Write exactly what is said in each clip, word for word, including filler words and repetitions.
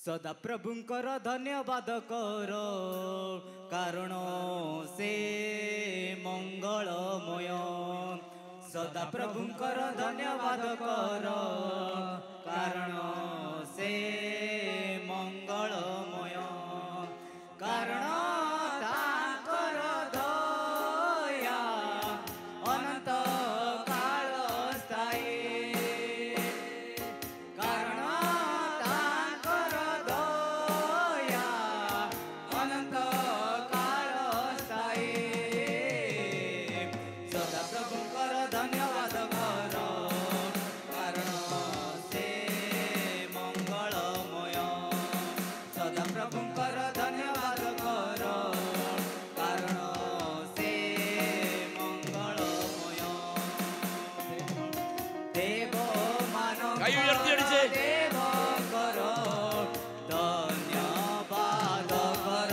सदा प्रभुंकर धन्यवाद कर कारण से मंगलमय सदा प्रभुंकर धन्यवाद कर कारण से मंगलमय कारण ताकर दया अनंत काल स्थायी कारण ताकर दया अनंत काल स्थायी सदा प्रभुंकर धन्यवाद कर कारण से मंगलमय सदा प्रभुंकर धन्यवाद कर कारण से मंगलमय देव मानव देव कर धन्यवाद कर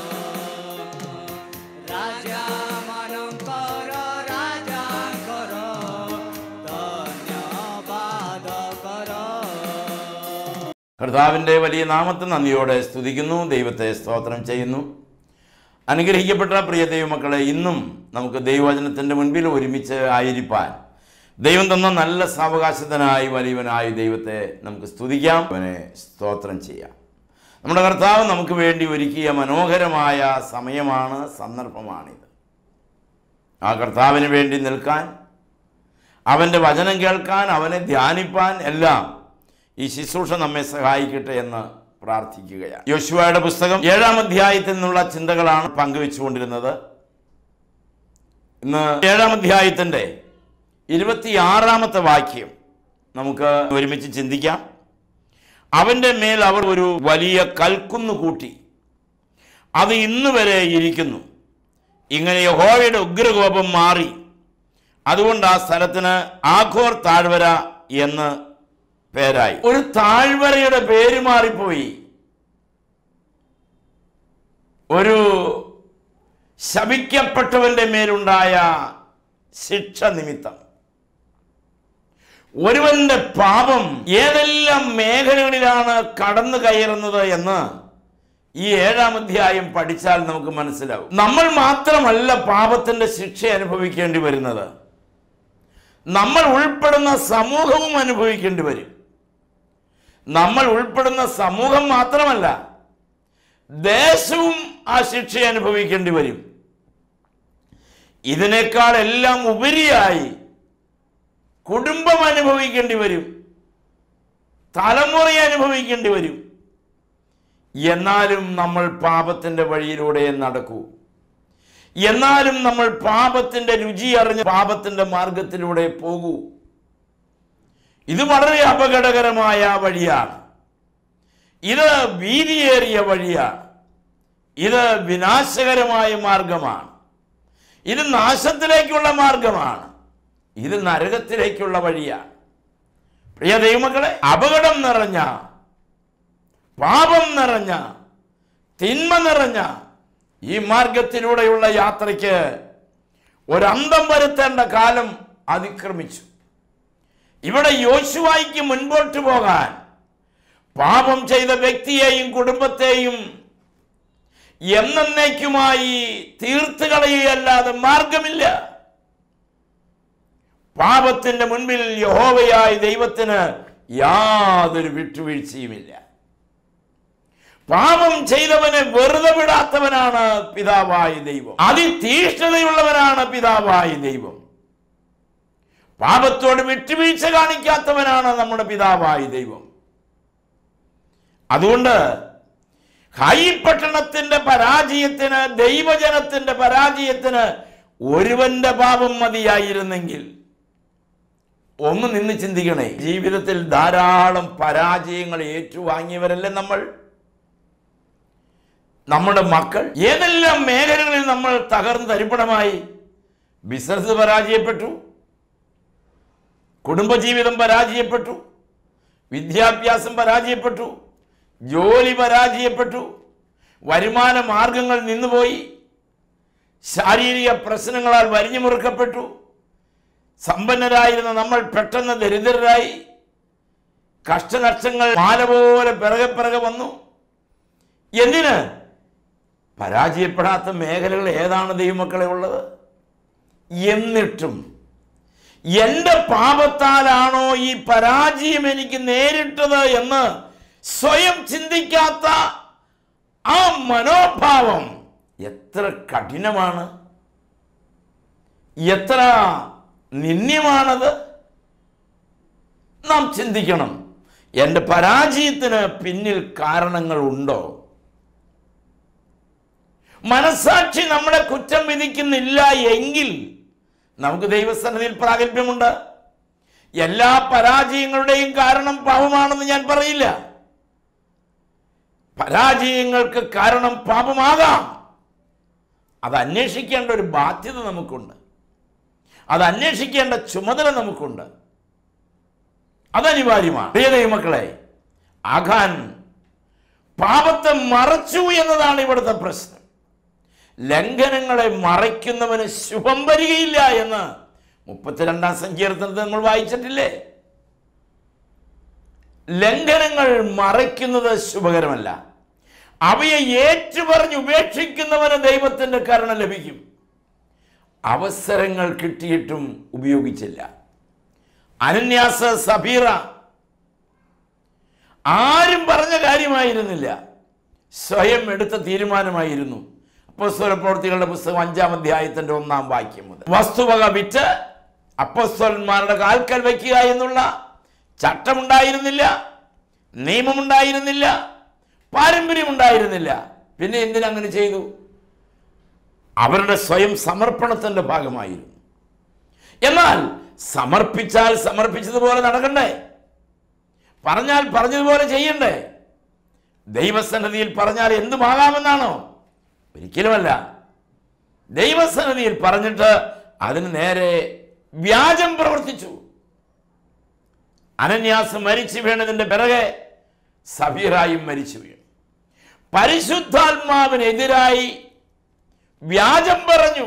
राजा मानकर राजा कर धन्यवाद कर കർത്താവിൻ്റെ വലിയ നാമത്തെ നന്ദിയോടെ സ്തുതിക്കുന്നു, ദൈവത്തെ സ്തോത്രം ചെയ്യുന്നു. അനുഗ്രഹിക്കപ്പെട്ട പ്രിയ ദൈവമക്കളെ, ഇന്നും നമുക്ക് ദൈവവചനത്തിൻ്റെ മുൻപിൽ ഒരുമിച്ച് ആയിരിക്കാൻ ദൈവം തന്ന നല്ല സാവകാശത്തിനായി വലിയവനായ ദൈവത്തെ നമുക്ക് സ്തുതിക്കാം, അവനെ സ്തോത്രം ചെയ്യാം. നമ്മുടെ കർത്താവ് നമുക്ക് വേണ്ടി ഒരുക്കിയ മനോഹരമായ സമയമാണ്, സന്ദർഭമാണിത്. ആ കർത്താവിന് വേണ്ടി നിൽക്കാൻ, അവൻ്റെ വചനം കേൾക്കാൻ, അവനെ ധ്യാനിപ്പാൻ എല്ലാം ഈ ശുശ്രൂഷ നമ്മെ സഹായിക്കട്ടെ എന്ന് പ്രാർത്ഥിക്കുകയാണ്. യോശുവയുടെ പുസ്തകം ഏഴാം അധ്യായത്തിൽ നിന്നുള്ള ചിന്തകളാണ് പങ്കുവെച്ചുകൊണ്ടിരുന്നത്. ഇന്ന് ഏഴാം അധ്യായത്തിൻ്റെ ഇരുപത്തിയാറാമത്തെ വാക്യം നമുക്ക് ഒരുമിച്ച് ചിന്തിക്കാം. അവൻ്റെ മേൽ അവർ ഒരു വലിയ കൽക്കുന്ന് കൂട്ടി, അത് ഇന്ന് വരെ ഇരിക്കുന്നു. ഇങ്ങനെ യഹോവയുടെ ഉഗ്രകോപം മാറി, അതുകൊണ്ട് ആ സ്ഥലത്തിന് ആഖോർ താഴ്വര എന്ന് പേരായി. ഒരു താഴ്വരയുടെ പേര് മാറിപ്പോയി. ഒരു ശപിക്കപ്പെട്ടവന്റെ മേലുണ്ടായ ശിക്ഷ നിമിത്തം ഒരുവന്റെ പാപം ഏതെല്ലാം മേഖലകളിലാണ് കടന്നു കയറുന്നത് എന്ന് ഈ ഏഴാം അധ്യായം പഠിച്ചാൽ നമുക്ക് മനസ്സിലാവും. നമ്മൾ മാത്രമല്ല പാപത്തിന്റെ ശിക്ഷ അനുഭവിക്കേണ്ടി വരുന്നത്, നമ്മൾ ഉൾപ്പെടുന്ന സമൂഹവും അനുഭവിക്കേണ്ടി വരും. നമ്മൾ ഉൾപ്പെടുന്ന സമൂഹം മാത്രമല്ല, ദേശവും ആ ശിക്ഷ അനുഭവിക്കേണ്ടി വരും. ഇതിനേക്കാൾ എല്ലാം ഉപരിയായി കുടുംബം അനുഭവിക്കേണ്ടി വരും, തലമുറ അനുഭവിക്കേണ്ടി വരും. എന്നാലും നമ്മൾ പാപത്തിൻ്റെ വഴിയിലൂടെ നടക്കൂ. എന്നാലും നമ്മൾ പാപത്തിൻ്റെ രുചി അറിഞ്ഞ് പാപത്തിൻ്റെ മാർഗത്തിലൂടെ പോകൂ. ഇത് വളരെ അപകടകരമായ വഴിയാണ്. ഇത് വീതിയേറിയ വഴിയാണ്. ഇത് വിനാശകരമായ മാർഗമാണ്. ഇത് നാശത്തിലേക്കുള്ള മാർഗമാണ്. ഇത് നരകത്തിലേക്കുള്ള വഴിയാണ്. പ്രിയ ദൈവമക്കളെ, അപകടം നിറഞ്ഞ, പാപം നിറഞ്ഞ, തിന്മ നിറഞ്ഞ ഈ മാർഗത്തിലൂടെയുള്ള യാത്രയ്ക്ക് ഒരന്തം വരുത്തേണ്ട കാലം അതിക്രമിച്ചു. ഇവിടെ യോശുവായ്ക്ക് മുൻപോട്ട് പോകാൻ പാപം ചെയ്ത വ്യക്തിയെയും കുടുംബത്തെയും എന്നേക്കുമായി തീർത്തു കളയുകയല്ലാതെ മാർഗമില്ല. പാപത്തിന്റെ മുൻപിൽ യഹോവയായ ദൈവത്തിന് യാതൊരു വിട്ടുവീഴ്ചയുമില്ല. പാപം ചെയ്തവനെ വെറുതെ വിടാത്തവനാണ് പിതാവായ ദൈവം. അതിതീഷ്ണതയുള്ളവനാണ് പിതാവായ ദൈവം. പാപത്തോട് വിട്ടുവീഴ്ച കാണിക്കാത്തവനാണ് നമ്മുടെ പിതാവായ ദൈവം. അതുകൊണ്ട് ഹായി പട്ടണത്തിന്റെ പരാജയത്തിന്, ദൈവജനത്തിന്റെ പരാജയത്തിന് ഒരുവന്റെ പാപം മതിയായിരുന്നെങ്കിൽ, ഒന്ന് നിന്ന് ചിന്തിക്കണേ, ജീവിതത്തിൽ ധാരാളം പരാജയങ്ങൾ ഏറ്റുവാങ്ങിയവരല്ലേ നമ്മൾ? നമ്മുടെ മക്കൾ ഏതെല്ലാം മേഖലകളിൽ നമ്മൾ തകർന്ന് തരിപ്പണമായി? ബിസിനസ് പരാജയപ്പെട്ടു, കുടുംബജീവിതം പരാജയപ്പെട്ടു, വിദ്യാഭ്യാസം പരാജയപ്പെട്ടു, ജോലി പരാജയപ്പെട്ടു, വരുമാന മാർഗങ്ങൾ നിന്നുപോയി, ശാരീരിക പ്രശ്നങ്ങളാൽ വരിഞ്ഞു മുറുക്കപ്പെട്ടു, സമ്പന്നരായിരുന്ന നമ്മൾ പെട്ടെന്ന് ദരിദ്രരായി. കഷ്ടനഷ്ടങ്ങൾ മാല പോലെ പിറകെ പിറകെ വന്നു. എന്തിന്? പരാജയപ്പെടാത്ത മേഖലകൾ ഏതാണ് ദൈവമക്കളെ ഉള്ളത്? എന്നിട്ടും എൻ്റെ പാപത്താലാണോ ഈ പരാജയം എനിക്ക് നേരിട്ടത് എന്ന് സ്വയം ചിന്തിക്കാത്ത ആ മനോഭാവം എത്ര കഠിനമാണ്, എത്ര നിന്ദ്യമാണത്. നാം ചിന്തിക്കണം, എൻ്റെ പരാജയത്തിന് പിന്നിൽ കാരണങ്ങൾ ഉണ്ടോ? മനസാക്ഷി നമ്മളെ കുറ്റം വിധിക്കുന്നില്ല എങ്കിൽ നമുക്ക് ദൈവസന്നിധിയിൽ പ്രാഗൽഭ്യമുണ്ട്. എല്ലാ പരാജയങ്ങളുടെയും കാരണം പാപമാണെന്ന് ഞാൻ പറയില്ല. പരാജയങ്ങൾക്ക് കാരണം പാപമാകാം. അത് അന്വേഷിക്കേണ്ട ഒരു ബാധ്യത നമുക്കുണ്ട്. അത് അന്വേഷിക്കേണ്ട ചുമതല നമുക്കുണ്ട്. അതനിവാര്യമാണ്. പ്രിയ ദൈവമക്കളെ, ആഖാൻ പാപത്തെ മറച്ചു എന്നതാണ് ഇവിടുത്തെ പ്രശ്നം. ലംഘനങ്ങളെ മറയ്ക്കുന്നവന് ശുഭം വരികയില്ല എന്ന് മുപ്പത്തിരണ്ടാം സങ്കീർത്തനത്തിൽ നമ്മൾ വായിച്ചിട്ടില്ലേ? ലംഘനങ്ങൾ മറയ്ക്കുന്നത് ശുഭകരമല്ല. അവയെ ഏറ്റുപറഞ്ഞ് ഉപേക്ഷിക്കുന്നവന് ദൈവത്തിൻ്റെ കരുണ ലഭിക്കും. അവസരങ്ങൾ കിട്ടിയിട്ടും ഉപയോഗിച്ചില്ല. അനന്യാസ സഫീറ ആരും പറഞ്ഞ കാര്യമായിരുന്നില്ല, സ്വയം എടുത്ത തീരുമാനമായിരുന്നു. അപ്പോസ്തല പ്രവൃത്തികളുടെ പുസ്തകം അഞ്ചാം അധ്യായത്തിന്റെ ഒന്നാം വാക്യം മുതൽ. വസ്തുവക വിറ്റ് അപ്പോസ്തലന്മാരുടെ കാൽക്കൽ വയ്ക്കുക എന്നുള്ള ചട്ടമുണ്ടായിരുന്നില്ല, നിയമമുണ്ടായിരുന്നില്ല, പാരമ്പര്യമുണ്ടായിരുന്നില്ല. പിന്നെ എന്തിനങ്ങനെ ചെയ്തു? അവരുടെ സ്വയം സമർപ്പണത്തിന്റെ ഭാഗമായിരുന്നു. എന്നാൽ സമർപ്പിച്ചാൽ സമർപ്പിച്ചതുപോലെ നടക്കണ്ടേ? പറഞ്ഞാൽ പറഞ്ഞതുപോലെ ചെയ്യണ്ടേ? ദൈവസന്നിധിയിൽ പറഞ്ഞാൽ എന്തുമാകാമെന്നാണോ? ഒരിക്കലുമല്ല. ദൈവസന്നിധിയിൽ പറഞ്ഞിട്ട് അതിന് നേരെ വ്യാജം പ്രവർത്തിച്ചു. അനന്യാസ് മരിച്ചു വീണതിൻ്റെ പിറകെ സഫീറായും മരിച്ചു വീണു. പരിശുദ്ധാത്മാവിനെതിരായി വ്യാജം പറഞ്ഞു.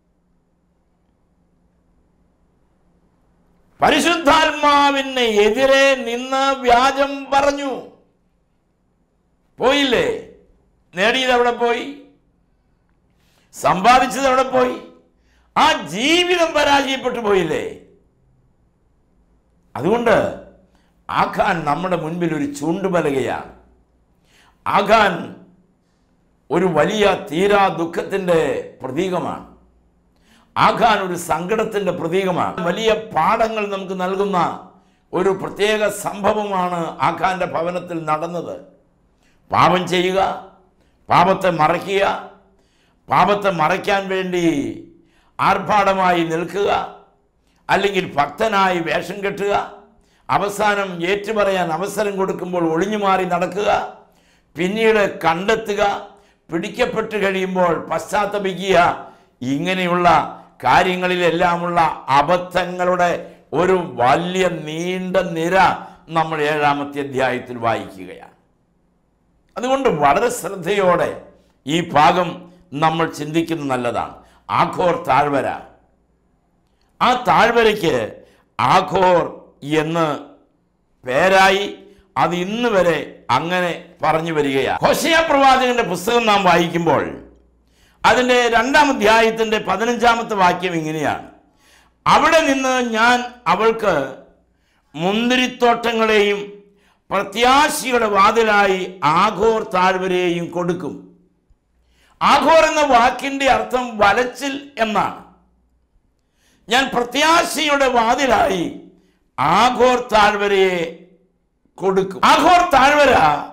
പരിശുദ്ധാത്മാവിന് എതിരെ നിന്ന് വ്യാജം പറഞ്ഞു. പോയില്ലേ? നേടിയത് അവിടെ പോയി, സമ്പാദിച്ചത് അവിടെ പോയി, ആ ജീവിതം പരാജയപ്പെട്ടു പോയില്ലേ? അതുകൊണ്ട് ആഖാൻ നമ്മുടെ മുൻപിൽ ഒരു ചൂണ്ടുപലകയാണ്. ആഖാൻ ഒരു വലിയ തീരാ ദുഃഖത്തിൻ്റെ പ്രതീകമാണ്. ആഖാൻ ഒരു സങ്കടത്തിൻ്റെ പ്രതീകമാണ്. വലിയ പാഠങ്ങൾ നമുക്ക് നൽകുന്ന ഒരു പ്രത്യേക സംഭവമാണ് ആഖാന്റെ ഭവനത്തിൽ നടന്നത്. പാപം ചെയ്യുക, പാപത്തെ മറയ്ക്കുക, പാപത്തെ മറയ്ക്കാൻ വേണ്ടി ആർഭാടമായി നിൽക്കുക, അല്ലെങ്കിൽ ഭക്തനായി വേഷം കെട്ടുക, അവസാനം ഏറ്റുപറയാൻ അവസരം കൊടുക്കുമ്പോൾ ഒളിഞ്ഞു മാറി നടക്കുക, പിന്നീട് കണ്ടെത്തുക, പിടിക്കപ്പെട്ട് കഴിയുമ്പോൾ പശ്ചാത്തപിക്കുക. ഇങ്ങനെയുള്ള കാര്യങ്ങളിലെല്ലാമുള്ള അബദ്ധങ്ങളുടെ ഒരു വലിയ നീണ്ട നിര നമ്മൾ ഏഴാമത്തെ അധ്യായത്തിൽ വായിക്കുകയാണ്. അതുകൊണ്ട് വളരെ ശ്രദ്ധയോടെ ഈ ഭാഗം നമ്മൾ ചിന്തിക്കുന്നത് നല്ലതാണ്. ആഖോർ താഴ്വര, ആ താഴ്വരയ്ക്ക് ആഖോർ എന്ന് പേരായി. അത് ഇന്ന് വരെ അങ്ങനെ പറഞ്ഞു വരികയാണ്. ഹോശേയ പ്രവാചകന്റെ പുസ്തകം നാം വായിക്കുമ്പോൾ അതിൻ്റെ രണ്ടാം അധ്യായത്തിൻ്റെ പതിനഞ്ചാമത്തെ വാക്യം ഇങ്ങനെയാണ്: അവിടെ നിന്ന് ഞാൻ അവൾക്ക് മുന്തിരിത്തോട്ടങ്ങളെയും പ്രത്യാശിയുടെ വാതിലായി ആഖോർ താഴ്വരയെയും കൊടുക്കും. ആഖോർ എന്ന വാക്കിൻ്റെ അർത്ഥം വലച്ചിൽ എന്നാണ്. ഞാൻ പ്രത്യാശയുടെ വാതിലായി ആഖോർ താഴ്വരയെ കൊടുക്കും. ആഖോർ താഴ്വര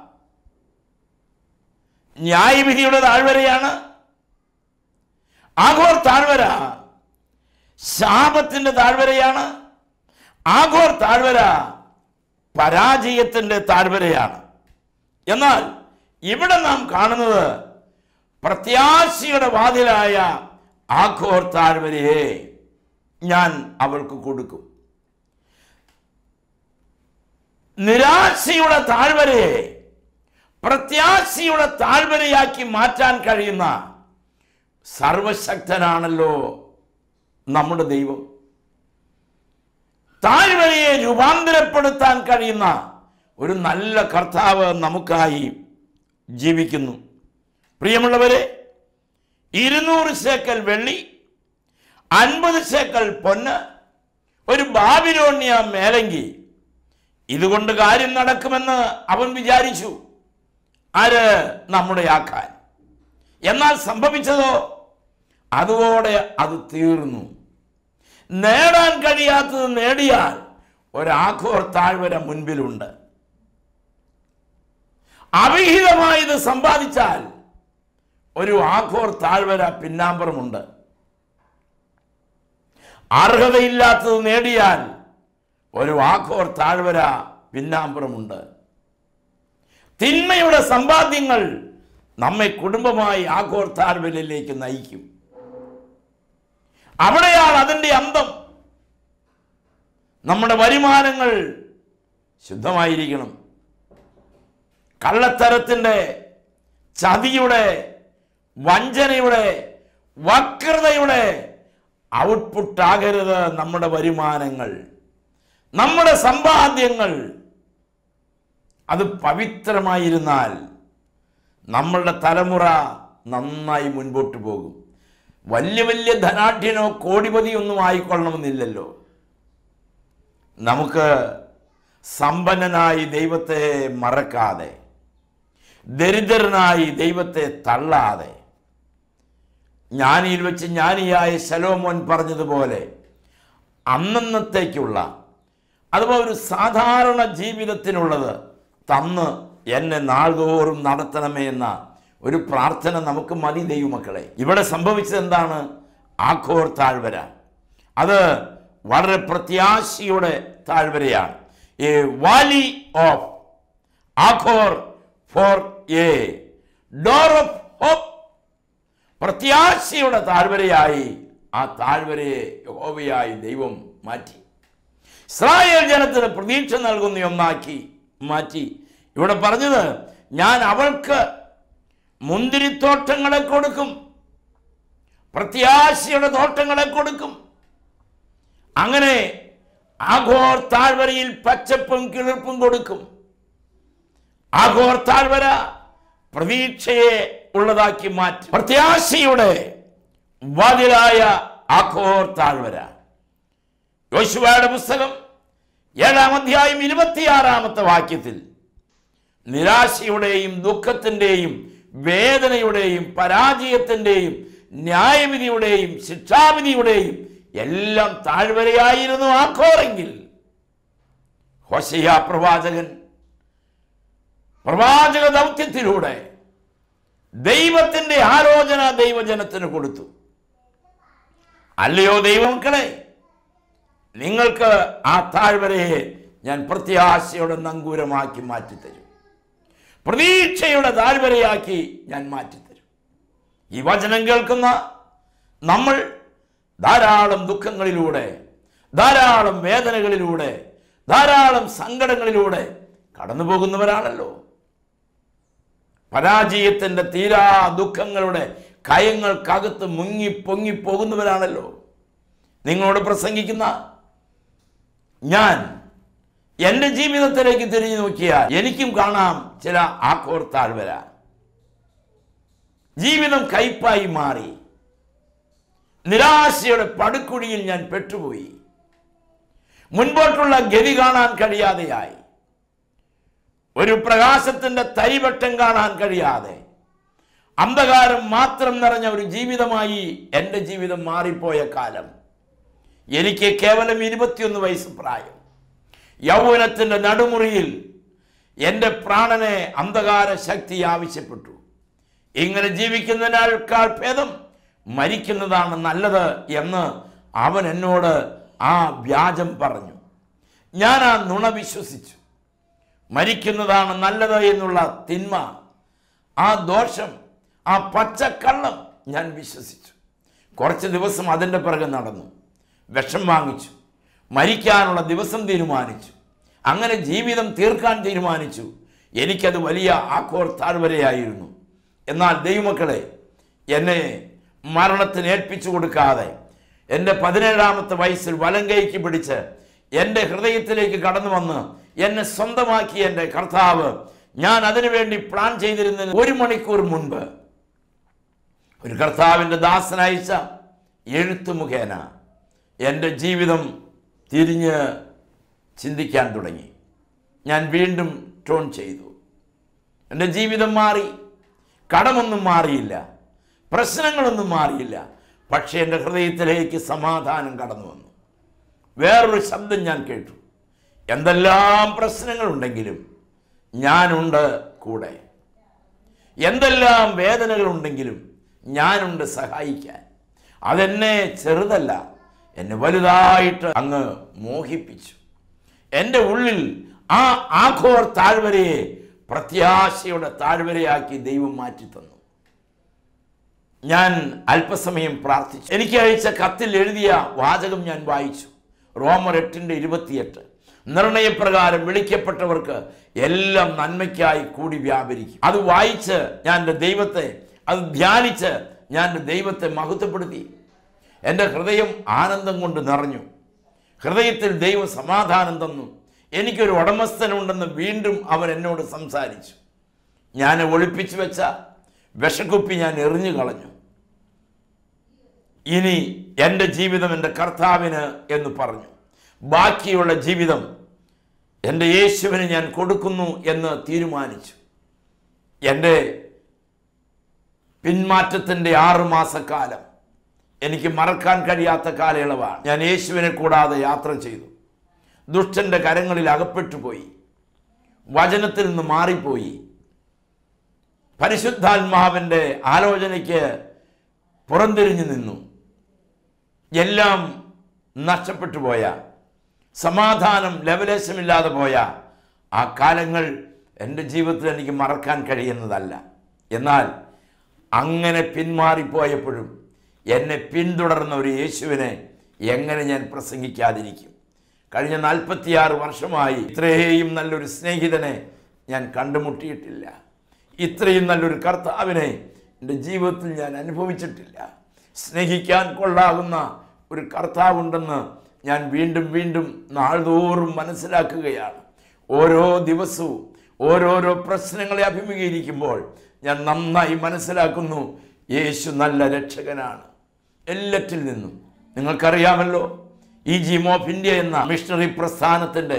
ന്യായവിധിയുടെ താഴ്വരയാണ്. ആഖോർ താഴ്വര ശാപത്തിന്റെ താഴ്വരയാണ്. ആഖോർ താഴ്വര പരാജയത്തിന്റെ താഴ്വരയാണ്. എന്നാൽ ഇവിടെ നാം കാണുന്നത് പ്രത്യാശയുടെ വാതിലായ ആഖോർ താഴ്വരയെ ഞാൻ അവൾക്ക് കൊടുക്കും. നിരാശയുടെ താഴ്വരയെ പ്രത്യാശയുടെ താഴ്വരയാക്കി മാറ്റാൻ കഴിയുന്ന സർവശക്തനാണല്ലോ നമ്മുടെ ദൈവം. താഴ്വരയെ രൂപാന്തരപ്പെടുത്താൻ കഴിയുന്ന ഒരു നല്ല കർത്താവ് നമുക്കായി ജീവിക്കുന്നു. പ്രിയമുള്ളവരെ, ഇരുന്നൂറ് ശേക്കൽ വെള്ളി, അൻപത് ശേക്കൽ പൊന്ന്, ഒരു ബാബിലോണ്യ മേലങ്കി, ഇതുകൊണ്ട് കാര്യം നടക്കുമെന്ന് അവൻ വിചാരിച്ചു. ആര്? നമ്മുടെ ആഖാൻ. എന്നാൽ സംഭവിച്ചതോ? അതോടെ അത് തീർന്നു. നേടാൻ കഴിയാത്തത് നേടിയാൽ ഒരാഘോർ താഴ്വര മുൻപിലുണ്ട്. അവിഹിതമായത് സമ്പാദിച്ചാൽ ഒരു ആഘോർ താഴ്വര പിന്നാമ്പുറമുണ്ട്. അർഹതയില്ലാത്തത് നേടിയാൽ ഒരു ആഘോർ താഴ്വര പിന്നാമ്പുറമുണ്ട്. തിന്മയുടെ സമ്പാദ്യങ്ങൾ നമ്മെ കുടുംബമായി ആഘോർ താഴ്വരയിലേക്ക് നയിക്കും. അവിടെയാണ് അതിൻ്റെ അന്തം. നമ്മുടെ വരുമാനങ്ങൾ ശുദ്ധമായിരിക്കണം. കള്ളത്തരത്തിൻ്റെ, ചതിയുടെ, വഞ്ചനയുടെ, വക്രതയുടെ ഔട്ട്പുട്ടാകരുത് നമ്മുടെ വരുമാനങ്ങൾ, നമ്മുടെ സമ്പാദ്യങ്ങൾ. അത് പവിത്രമായിരുന്നാൽ നമ്മളുടെ തലമുറ നന്നായി മുൻപോട്ട് പോകും. വലിയ വലിയ ധനാഢ്യനോ കോടിപതിയോ ഒന്നും ആയിക്കൊള്ളണമെന്നില്ലല്ലോ. നമുക്ക് സമ്പന്നനായി ദൈവത്തെ മറക്കാതെ, ദരിദ്രനായി ദൈവത്തെ തള്ളാതെ, ജ്ഞാനിയിൽ വെച്ച് ജ്ഞാനിയായ ശലോമോൻ പറഞ്ഞതുപോലെ അന്നന്നത്തേക്കുള്ള, അതുപോലെ ഒരു സാധാരണ ജീവിതത്തിനുള്ളത് തന്ന് എന്നെ നാൾതോറും നടത്തണമേ എന്ന ഒരു പ്രാർത്ഥന നമുക്ക് മതി ദൈവമക്കളെ. ഇവിടെ സംഭവിച്ചത് എന്താണ്? ആഘോർ താഴ്വര. അത് വളരെ പ്രത്യാശയുടെ താഴ്വരയാണ്. A valley of Achor for a door of hope. പ്രത്യാശയുടെ താഴ്വരയായി ആ താഴ്വരയെ യഹോവയായി ദൈവം മാറ്റി. ഇസ്രായേൽ ജനത്തിന് പ്രതീക്ഷ നൽകുന്ന ഒന്നാക്കി മാറ്റി. ഇവിടെ പറഞ്ഞത്, ഞാൻ അവൾക്ക് മുന്തിരിത്തോട്ടങ്ങളെ കൊടുക്കും, പ്രത്യാശയുടെ തോട്ടങ്ങളെ കൊടുക്കും. അങ്ങനെ ആഘോർ താഴ്വരയിൽ പച്ചപ്പും കിളിർപ്പും കൊടുക്കും. ആഘോർ താഴ്വര പ്രതീക്ഷയെ ഉള്ളതാക്കി മാറ്റി. പ്രത്യാശയുടെ വാതിലായ ആഘോർ താഴ്വര. യോശുവയുടെ പുസ്തകം ഏഴാം അധ്യായം ഇരുപത്തിയാറാമത്തെ വാക്യത്തിൽ നിരാശയുടെയും ദുഃഖത്തിൻ്റെയും വേദനയുടെയും പരാജയത്തിൻ്റെയും ന്യായവിധിയുടെയും ശിക്ഷാവിധിയുടെയും എല്ലാം താഴ്വരയായിരുന്നു ആഘോറെങ്കിൽ, ഹോശയ്യ പ്രവാചകൻ പ്രവാചക ദൗത്യത്തിലൂടെ ദൈവത്തിൻ്റെ ആലോചന ദൈവജനത്തിന് കൊടുത്തു. അല്ലയോ ദൈവമക്കളെ, നിങ്ങൾക്ക് ആ താഴ്വരയെ ഞാൻ പ്രത്യാശയുടെ നങ്കൂരമാക്കി മാറ്റിത്തരും, പ്രതീക്ഷയുടെ താഴ്വരയാക്കി ഞാൻ മാറ്റിത്തരും. ഈ വചനം കേൾക്കുന്ന നമ്മൾ ധാരാളം ദുഃഖങ്ങളിലൂടെ, ധാരാളം വേദനകളിലൂടെ, ധാരാളം സങ്കടങ്ങളിലൂടെ കടന്നു പോകുന്നവരാണല്ലോ. പരാജയത്തിൻ്റെ തീരാ ദുഃഖങ്ങളുടെ കയങ്ങൾക്കകത്ത് മുങ്ങി പൊങ്ങി പോകുന്നവരാണല്ലോ. നിങ്ങളോട് പ്രസംഗിക്കുന്ന ഞാൻ എൻ്റെ ജീവിതത്തിലേക്ക് തിരിഞ്ഞു നോക്കിയാൽ എനിക്കും കാണാം ചില ആഘോർ താഴ്വര. ജീവിതം കയ്പായി മാറി. നിരാശയുടെ പടുക്കുഴിയിൽ ഞാൻ പെട്ടുപോയി. മുൻപോട്ടുള്ള ഗതി കാണാൻ കഴിയാതെയായി. ഒരു പ്രകാശത്തിൻ്റെ തരിവട്ടം കാണാൻ കഴിയാതെ അന്ധകാരം മാത്രം നിറഞ്ഞ ഒരു ജീവിതമായി എൻ്റെ ജീവിതം മാറിപ്പോയ കാലം. എനിക്ക് കേവലം ഇരുപത്തിയൊന്ന് വയസ്സ് പ്രായം. യൗവനത്തിൻ്റെ നടുമുറിയിൽ എൻ്റെ പ്രാണനെ അന്ധകാര ശക്തി ആവശ്യപ്പെട്ടു. ഇങ്ങനെ ജീവിക്കുന്നതിനേക്കാൾ ഭേദം മരിക്കുന്നതാണ് നല്ലത് എന്ന് അവൻ എന്നോട് ആ വ്യാജം പറഞ്ഞു. ഞാൻ ആ നുണ വിശ്വസിച്ചു. മരിക്കുന്നതാണ് നല്ലത് എന്നുള്ള തിന്മ, ആ ദോഷം, ആ പച്ചക്കള്ളം ഞാൻ വിശ്വസിച്ചു. കുറച്ച് ദിവസം അതിൻ്റെ പിറകെ നടന്നു. വിഷം വാങ്ങിച്ചു. മരിക്കാനുള്ള ദിവസം തീരുമാനിച്ചു. അങ്ങനെ ജീവിതം തീർക്കാൻ തീരുമാനിച്ചു. എനിക്കത് വലിയ ആഘോർ താഴ്വരയായിരുന്നു. എന്നാൽ ദൈവമക്കളെ, എന്നെ മരണത്തിന് ഏൽപ്പിച്ചു കൊടുക്കാതെ എൻ്റെ പതിനേഴാമത്തെ വയസ്സിൽ വലം കൈക്ക് പിടിച്ച് എൻ്റെ ഹൃദയത്തിലേക്ക് കടന്നു വന്ന് എന്നെ സ്വന്തമാക്കി എൻ്റെ കർത്താവ്, ഞാൻ അതിനുവേണ്ടി പ്ലാൻ ചെയ്തിരുന്നതിന് ഒരു മണിക്കൂർ മുൻപ് ഒരു കർത്താവിൻ്റെ ദാസനയച്ച എഴുത്തു മുഖേന എൻ്റെ ജീവിതം തിരിഞ്ഞ് ചിന്തിക്കാൻ തുടങ്ങി. ഞാൻ വീണ്ടും ടോൺ ചെയ്തു. എൻ്റെ ജീവിതം മാറി. കടമൊന്നും മാറിയില്ല, പ്രശ്നങ്ങളൊന്നും മാറിയില്ല. പക്ഷേ എൻ്റെ ഹൃദയത്തിലേക്ക് സമാധാനം കടന്നു വന്നു. വേറൊരു ശബ്ദം ഞാൻ കേട്ടു. എന്തെല്ലാം പ്രശ്നങ്ങളുണ്ടെങ്കിലും ഞാനുണ്ട് കൂടെ. എന്തെല്ലാം വേദനകളുണ്ടെങ്കിലും ഞാനുണ്ട് സഹായിക്കാൻ. അതെന്നെ ചെറുതല്ല, എന്നെ വലുതായിട്ട് അങ്ങ് മോഹിപ്പിച്ചു. എൻ്റെ ഉള്ളിൽ ആ ആഘോർ താഴ്വരയെ പ്രത്യാശയുടെ താഴ്വരയാക്കി ദൈവം മാറ്റി തന്നു. ഞാൻ അല്പസമയം പ്രാർത്ഥിച്ചു. എനിക്ക് അയച്ച കത്തിൽ എഴുതിയ വാചകം ഞാൻ വായിച്ചു. റോമർ എട്ടിൻ്റെ ഇരുപത്തിയെട്ട്. നിർണയപ്രകാരം വിളിക്കപ്പെട്ടവർക്ക് എല്ലാം നന്മയ്ക്കായി കൂടി വ്യാപരിക്കും. അത് വായിച്ച് ഞാൻ എൻ്റെ ദൈവത്തെ, അത് ധ്യാനിച്ച് ഞാൻ എൻ്റെ ദൈവത്തെ മഹത്വപ്പെടുത്തി. എൻ്റെ ഹൃദയം ആനന്ദം കൊണ്ട് നിറഞ്ഞു. ഹൃദയത്തിൽ ദൈവം സമാധാനം തന്നു. എനിക്കൊരു ഉടമസ്ഥനുണ്ടെന്ന് വീണ്ടും അവൻ എന്നോട് സംസാരിച്ചു. ഞാൻ ഒളിപ്പിച്ചു വെച്ച വിഷക്കുപ്പി ഞാൻ എറിഞ്ഞു കളഞ്ഞു. ഇനി എൻ്റെ ജീവിതം എൻ്റെ കർത്താവിന് എന്ന് പറഞ്ഞു. ബാക്കിയുള്ള ജീവിതം എൻ്റെ യേശുവിന് ഞാൻ കൊടുക്കുന്നു എന്ന് തീരുമാനിച്ചു. എൻ്റെ പിന്മാറ്റത്തിൻ്റെ ആറുമാസക്കാലം എനിക്ക് മറക്കാൻ കഴിയാത്ത കാലയളവാണ്. ഞാൻ യേശുവിനെ കൂടാതെ യാത്ര ചെയ്തു. ദുഷ്ടൻ്റെ കരങ്ങളിൽ അകപ്പെട്ടു പോയി. വചനത്തിൽ നിന്ന് മാറിപ്പോയി. പരിശുദ്ധാത്മാവിൻ്റെ ആലോചനയ്ക്ക് പുറംതിരിഞ്ഞു നിന്നു. എല്ലാം നഷ്ടപ്പെട്ടു പോയ, സമാധാനം ലവലേശമില്ലാതെ പോയ ആ കാലങ്ങൾ എൻ്റെ ജീവിതത്തിൽ എനിക്ക് മറക്കാൻ കഴിയുന്നതല്ല. എന്നാൽ അങ്ങനെ പിന്മാറിപ്പോയപ്പോഴും എന്നെ പിന്തുടർന്ന ഒരു യേശുവിനെ എങ്ങനെ ഞാൻ പ്രസംഗിക്കാതിരിക്കും? കഴിഞ്ഞ നാൽപ്പത്തിയാറ് വർഷമായി ഇത്രയും നല്ലൊരു സ്നേഹിതനെ ഞാൻ കണ്ടുമുട്ടിയിട്ടില്ല. ഇത്രയും നല്ലൊരു കർത്താവിനെ എൻ്റെ ജീവിതത്തിൽ ഞാൻ അനുഭവിച്ചിട്ടില്ല. സ്നേഹിക്കാൻ കൊള്ളാകുന്ന ഒരു കർത്താവുണ്ടെന്ന് ഞാൻ വീണ്ടും വീണ്ടും നാൾതോറും മനസ്സിലാക്കുകയാണ്. ഓരോ ദിവസവും ഓരോരോ പ്രശ്നങ്ങളെ അഭിമുഖീകരിക്കുമ്പോൾ ഞാൻ നന്നായി മനസ്സിലാക്കുന്നു, യേശു നല്ല രക്ഷകനാണ് എല്ലാറ്റിൽ നിന്നും. നിങ്ങൾക്കറിയാമല്ലോ, ഈ ജിം ഓഫ് ഇന്ത്യ എന്ന മിഷണറി പ്രസ്ഥാനത്തിൻ്റെ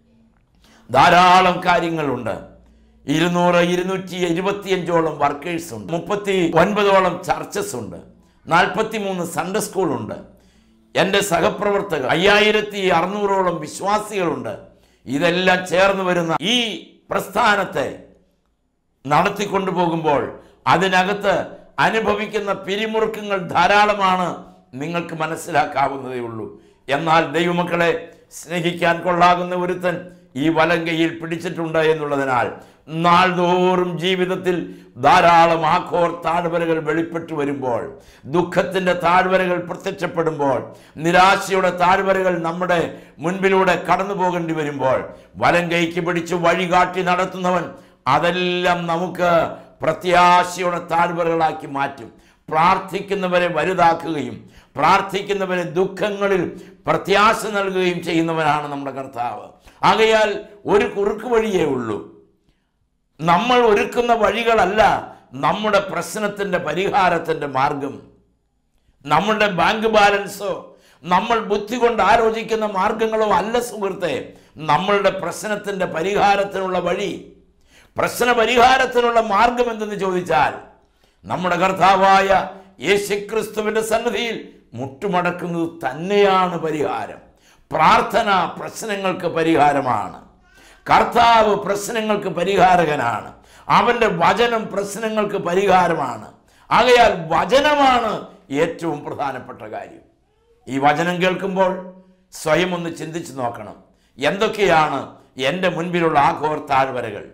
ധാരാളം കാര്യങ്ങളുണ്ട്. ഇരുന്നൂറ് ഇരുന്നൂറ്റി ഇരുപത്തിയഞ്ചോളം വർക്കേഴ്സ് ഉണ്ട്, മുപ്പത്തി ഒൻപതോളം ചർച്ചസ് ഉണ്ട്, നാൽപ്പത്തി മൂന്ന് സൺഡേ സ്കൂളുണ്ട്. എൻ്റെ സഹപ്രവർത്തകർ അയ്യായിരത്തി അറുന്നൂറോളം വിശ്വാസികളുണ്ട്. ഇതെല്ലാം ചേർന്ന് വരുന്ന ഈ പ്രസ്ഥാനത്തെ നടത്തിക്കൊണ്ടു പോകുമ്പോൾ അതിനകത്ത് അനുഭവിക്കുന്ന പിരിമുറുക്കങ്ങൾ ധാരാളമാണ്. നിങ്ങൾക്ക് മനസ്സിലാക്കാവുന്നതേ ഉള്ളൂ. എന്നാൽ ദൈവമക്കളെ, സ്നേഹിക്കാൻ കൊള്ളാകുന്ന ഒരുത്തൻ ഈ വലങ്കയിൽ പിടിച്ചിട്ടുണ്ട് എന്നുള്ളതിനാൽ നാൾതോറും ജീവിതത്തിൽ ധാരാളം ആഘോർ താഴ്വരകൾ വെളിപ്പെട്ടു വരുമ്പോൾ, ദുഃഖത്തിൻ്റെ താഴ്വരകൾ പ്രത്യക്ഷപ്പെടുമ്പോൾ, നിരാശയുടെ താഴ്വരകൾ നമ്മുടെ മുൻപിലൂടെ കടന്നു പോകേണ്ടി വരുമ്പോൾ, വലങ്കയ്ക്ക് പിടിച്ച് വഴികാട്ടി നടത്തുന്നവൻ അതെല്ലാം നമുക്ക് പ്രത്യാശയുടെ താഴ്വരകളാക്കി മാറ്റും. പ്രാർത്ഥിക്കുന്നവരെ വലുതാക്കുകയും പ്രാർത്ഥിക്കുന്നവരെ ദുഃഖങ്ങളിൽ പ്രത്യാശ നൽകുകയും ചെയ്യുന്നവനാണ് നമ്മുടെ കർത്താവ്. ആകയാൽ ഒരു കുറുക്ക് വഴിയേ ഉള്ളൂ. നമ്മൾ ഒരുക്കുന്ന വഴികളല്ല നമ്മുടെ പ്രശ്നത്തിൻ്റെ പരിഹാരത്തിൻ്റെ മാർഗം. നമ്മുടെ ബാങ്ക് ബാലൻസോ നമ്മൾ ബുദ്ധി കൊണ്ട് ആലോചിക്കുന്ന മാർഗങ്ങളോ അല്ല സുഹൃത്തെ നമ്മളുടെ പ്രശ്നത്തിൻ്റെ പരിഹാരത്തിനുള്ള വഴി. പ്രശ്ന പരിഹാരത്തിനുള്ള മാർഗം എന്തെന്ന് ചോദിച്ചാൽ, നമ്മുടെ കർത്താവായ യേശുക്രിസ്തുവിൻ്റെ സന്നിധിയിൽ മുട്ടുമടക്കുന്നത് തന്നെയാണ് പരിഹാരം. പ്രാർത്ഥന പ്രശ്നങ്ങൾക്ക് പരിഹാരമാണ്. കർത്താവ് പ്രശ്നങ്ങൾക്ക് പരിഹാരകനാണ്. അവൻ്റെ വചനം പ്രശ്നങ്ങൾക്ക് പരിഹാരമാണ്. ആകയാൽ വചനമാണ് ഏറ്റവും പ്രധാനപ്പെട്ട കാര്യം. ഈ വചനം കേൾക്കുമ്പോൾ സ്വയം ഒന്ന് ചിന്തിച്ചു നോക്കണം, എന്തൊക്കെയാണ് എൻ്റെ മുൻപിലുള്ള ആഘോർ താഴ്വരകൾ?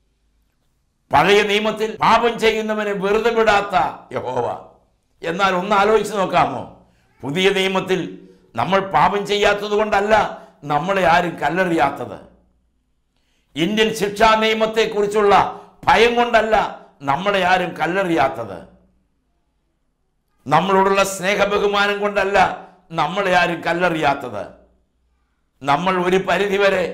പഴയ നിയമത്തിൽ പാപം ചെയ്യുന്നവനെ വെറുതെ വിടാത്ത യഹോവ. എന്നാൽ ഒന്ന് ആലോചിച്ച് നോക്കാമോ, പുതിയ നിയമത്തിൽ നമ്മൾ പാപം ചെയ്യാത്തത് കൊണ്ടല്ല നമ്മളെ ആരും കല്ലെറിയാത്തത്. ഇന്ത്യൻ ശിക്ഷാ നിയമത്തെക്കുറിച്ചുള്ള ഭയം കൊണ്ടല്ല നമ്മളെ ആരും കല്ലെറിയാത്തത്. നമ്മളോടുള്ള സ്നേഹബഹുമാനം കൊണ്ടല്ല നമ്മളെ ആരും കല്ലെറിയാത്തത്. നമ്മൾ ഒരു പരിധിവരെ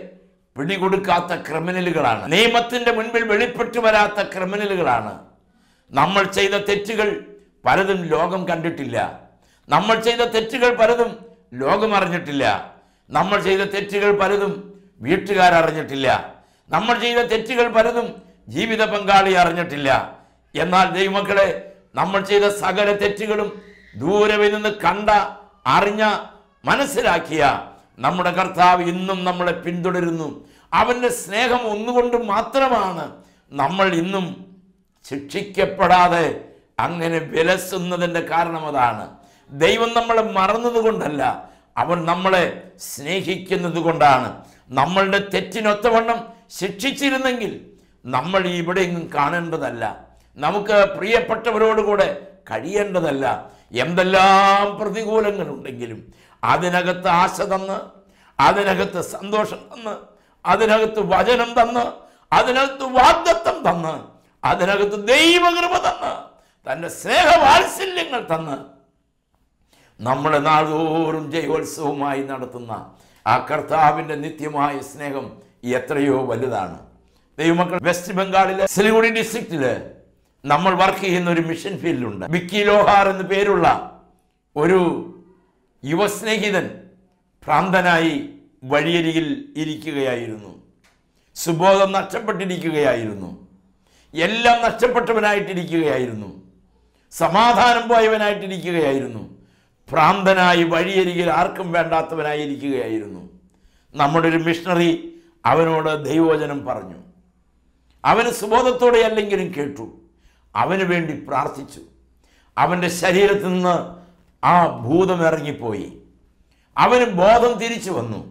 പിടികൊടുക്കാത്ത ക്രിമിനലുകളാണ്. നിയമത്തിൻ്റെ മുൻപിൽ വെളിപ്പെട്ടു വരാത്ത ക്രിമിനലുകളാണ്. നമ്മൾ ചെയ്ത തെറ്റുകൾ പലതും ലോകം കണ്ടിട്ടില്ല. നമ്മൾ ചെയ്ത തെറ്റുകൾ പലതും ലോകം അറിഞ്ഞിട്ടില്ല. നമ്മൾ ചെയ്ത തെറ്റുകൾ പലതും വീട്ടുകാരറിഞ്ഞിട്ടില്ല. നമ്മൾ ചെയ്ത തെറ്റുകൾ പലതും ജീവിത പങ്കാളി അറിഞ്ഞിട്ടില്ല. എന്നാൽ ദൈവമക്കളെ, നമ്മൾ ചെയ്ത സകല തെറ്റുകളും ദൂരെ നിന്ന് കണ്ട, അറിഞ്ഞ, മനസ്സിലാക്കിയ നമ്മുടെ കർത്താവ് ഇന്നും നമ്മളെ പിന്തുടരുന്നു. അവൻ്റെ സ്നേഹം ഒന്നുകൊണ്ട് മാത്രമാണ് നമ്മൾ ഇന്നും ശിക്ഷിക്കപ്പെടാതെ അങ്ങനെ വിലസുന്നതിൻ്റെ കാരണം അതാണ്. ദൈവം നമ്മളെ മറന്നതുകൊണ്ടല്ല, അവൻ നമ്മളെ സ്നേഹിക്കുന്നത് കൊണ്ടാണ്. നമ്മളുടെ തെറ്റിനൊത്തവണ്ണം ശിക്ഷിച്ചിരുന്നെങ്കിൽ നമ്മൾ ഇവിടെയെങ്ങും കാണേണ്ടതല്ല, നമുക്ക് പ്രിയപ്പെട്ടവരോടുകൂടെ കഴിയേണ്ടതല്ല. എന്തെല്ലാം പ്രതികൂലങ്ങളുണ്ടെങ്കിലും അതിനകത്ത് ആശ തന്ന്, അതിനകത്ത് സന്തോഷം തന്ന്, അതിനകത്ത് വചനം തന്ന്, അതിനകത്ത് വാഗ്ദത്തം തന്ന്, അതിനകത്ത് ദൈവകൃപ തന്ന്, തൻ്റെ സ്നേഹവാത്സല്യങ്ങൾ തന്ന് നമ്മളെ നാൾതോറും ജയോത്സവമായി നടത്തുന്ന ആ കർത്താവിൻ്റെ നിത്യമായ സ്നേഹം എത്രയോ വലുതാണ്. ദൈവമക്കൾ, വെസ്റ്റ് ബംഗാളിലെ സിലിഗുഡി ഡിസ്ട്രിക്റ്റില് നമ്മൾ വർക്ക് ചെയ്യുന്ന ഒരു മിഷൻ ഫീൽഡുണ്ട്. വിക്കി ലോഹാർ എന്ന് പേരുള്ള ഒരു യുവസ്നേഹിതൻ ഭ്രാന്തനായി വഴിയരികിൽ ഇരിക്കുകയായിരുന്നു. സുബോധം നഷ്ടപ്പെട്ടിരിക്കുകയായിരുന്നു. എല്ലാം നഷ്ടപ്പെട്ടവനായിട്ടിരിക്കുകയായിരുന്നു. സമാധാനം പോയവനായിട്ടിരിക്കുകയായിരുന്നു. ഭ്രാന്തനായി വഴിയരികിൽ ആർക്കും വേണ്ടാത്തവനായിരിക്കുകയായിരുന്നു. നമ്മുടെ ഒരു മിഷണറി അവനോട് ദൈവവചനം പറഞ്ഞു. അവന് സുബോധത്തോടെ അല്ലെങ്കിലും കേട്ടു. അവന് വേണ്ടി പ്രാർത്ഥിച്ചു. അവൻ്റെ ശരീരത്തിൽ നിന്ന് ആ ഭൂതം ഇറങ്ങിപ്പോയി. അവന് ബോധം തിരിച്ചു വന്നു.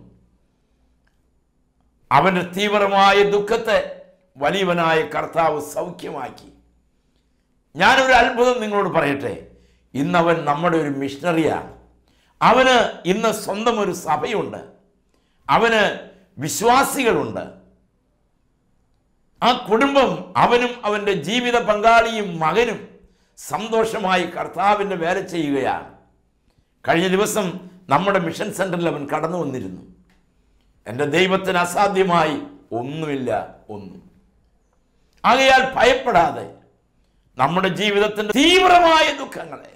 അവൻ്റെ തീവ്രമായ ദുഃഖത്തെ വലിയവനായ കർത്താവ് സൗഖ്യമാക്കി. ഞാനൊരു അത്ഭുതം നിങ്ങളോട് പറയട്ടെ. ഇന്നവൻ നമ്മുടെ ഒരു മിഷണറിയാണ്. അവന് ഇന്ന് സ്വന്തം ഒരു സഭയുണ്ട്. അവന് വിശ്വാസികളുണ്ട്. ആ കുടുംബം, അവനും അവൻ്റെ ജീവിത പങ്കാളിയും മകനും സന്തോഷമായി കർത്താവിൻ്റെ വേല ചെയ്യുകയാണ്. കഴിഞ്ഞ ദിവസം നമ്മുടെ മിഷൻ സെൻ്ററിൽ അവൻ കടന്നു വന്നിരുന്നു. എൻ്റെ ദൈവത്തിന് അസാധ്യമായി ഒന്നുമില്ല, ഒന്നും. ആകയാൽ ഭയപ്പെടാതെ നമ്മുടെ ജീവിതത്തിൻ്റെ തീവ്രമായ ദുഃഖങ്ങളെ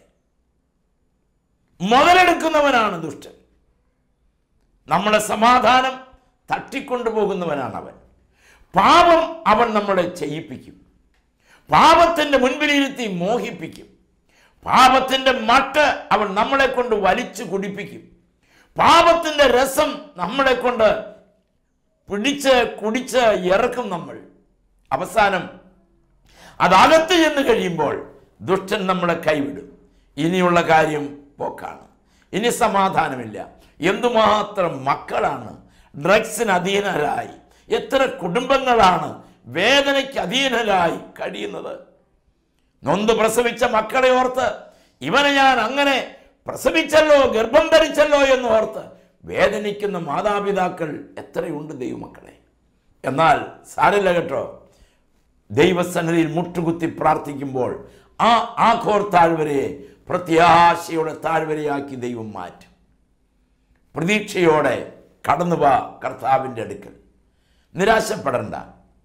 മുതലെടുക്കുന്നവനാണ് ദുഷ്ടൻ. നമ്മുടെ സമാധാനം തട്ടിക്കൊണ്ടുപോകുന്നവനാണ് അവൻ. പാപം അവൻ നമ്മളെ ചെയ്യിപ്പിക്കും. പാപത്തിൻ്റെ മുൻപിലിരുത്തി മോഹിപ്പിക്കും. പാപത്തിൻ്റെ മട്ട് അവൻ നമ്മളെ കൊണ്ട് വലിച്ചു കുടിപ്പിക്കും. പാപത്തിൻ്റെ രസം നമ്മളെ കൊണ്ട് പിടിച്ച് കുടിച്ച് ഇറക്കും നമ്മൾ. അവസാനം അതകത്ത് ചെന്ന് കഴിയുമ്പോൾ ദുഷ്ടൻ നമ്മളെ കൈവിടും. ഇനിയുള്ള കാര്യം പോക്കാണ്. ഇനി സമാധാനമില്ല. എന്തുമാത്രം മക്കളാണ് ഡ്രഗ്സിന് അധീനരായി, എത്ര കുടുംബങ്ങളാണ് വേദനയ്ക്ക് അധീനരായി കഴിയുന്നത്. നൊന്ത് പ്രസവിച്ച മക്കളെ ഓർത്ത്, ഇവനെ ഞാൻ അങ്ങനെ പ്രസവിച്ചല്ലോ, ഗർഭം ധരിച്ചല്ലോ എന്ന് ഓർത്ത് വേദനിക്കുന്ന മാതാപിതാക്കൾ എത്രയുണ്ട് ദൈവമക്കളെ. എന്നാൽ സാരില്ല കേട്ടോ, ദൈവസന്നിധിയിൽ മുട്ടുകുത്തി പ്രാർത്ഥിക്കുമ്പോൾ ആ ആഘോർ താഴ്വരയെ പ്രത്യാശയുടെ താഴ്വരയാക്കി ദൈവം മാറ്റും. പ്രതീക്ഷയോടെ കടന്നുവാ കർത്താവിൻ്റെ അടുക്കൽ. നിരാശപ്പെടണ്ട.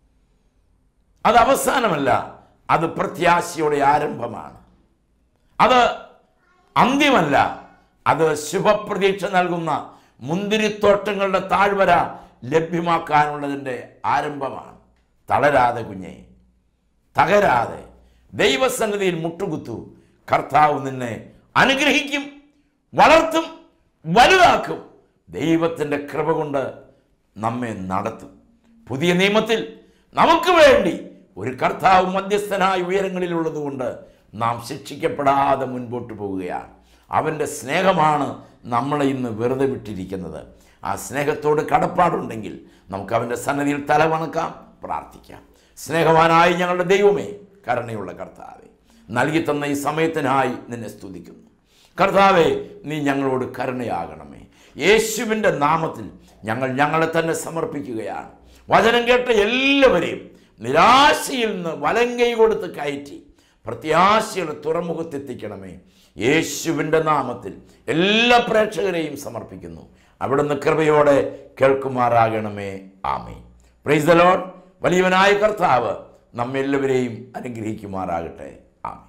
അത് അവസാനമല്ല, അത് പ്രത്യാശയുടെ ആരംഭമാണ്. അത് അന്ത്യമല്ല, അത് ശുഭപ്രതീക്ഷ നൽകുന്ന മുന്തിരിത്തോട്ടങ്ങളുടെ താഴ്വര ലഭ്യമാക്കാനുള്ളതിൻ്റെ ആരംഭമാണ്. തളരാതെ കുഞ്ഞെ, തകരാതെ ദൈവസന്നിധിയിൽ മുട്ടുകുത്തു. കർത്താവ് നിന്നെ അനുഗ്രഹിക്കും, വളർത്തും, വലുതാക്കും. ദൈവത്തിൻ്റെ കൃപ കൊണ്ട് നമ്മെ നടത്തും. പുതിയ നിയമത്തിൽ നമുക്ക് വേണ്ടി ഒരു കർത്താവ് മധ്യസ്ഥനായ ഉയരങ്ങളിലുള്ളത് കൊണ്ട് നാം ശിക്ഷിക്കപ്പെടാതെ മുൻപോട്ട് പോവുകയാണ്. അവൻ്റെ സ്നേഹമാണ് നമ്മളെ ഇന്ന് വെറുതെ വിട്ടിരിക്കുന്നത്. ആ സ്നേഹത്തോട് കടപ്പാടുണ്ടെങ്കിൽ നമുക്ക് അവൻ്റെ സന്നിധിയിൽ തലവണക്കാം, പ്രാർത്ഥിക്കാം. സ്നേഹവാനായി ഞങ്ങളുടെ ദൈവമേ, കരുണയുള്ള കർത്താവേ, നൽകി തന്ന ഈ സമയത്തിനായി നിന്നെ സ്തുതിക്കുന്നു. കർത്താവേ, നീ ഞങ്ങളോട് കരുണയാകണമേ. യേശുവിൻ്റെ നാമത്തിൽ ഞങ്ങൾ ഞങ്ങളെ തന്നെ സമർപ്പിക്കുകയാണ്. വചനം കേട്ട എല്ലാവരെയും നിരാശയിൽ നിന്ന് വലങ്കൈ കൊടുത്ത് കയറ്റി പ്രത്യാശയുടെ തുറമുഖത്തെത്തിക്കണമേ. യേശുവിൻ്റെ നാമത്തിൽ എല്ലാ പ്രേക്ഷകരെയും സമർപ്പിക്കുന്നു. അവിടുന്ന് കൃപയോടെ കേൾക്കുമാറാകണമേ. ആമേൻ. Praise the Lord. വലിയവനായ കർത്താവ് നമ്മെല്ലാവരെയും അനുഗ്രഹിക്കുമാറാകട്ടെ. ആമേൻ.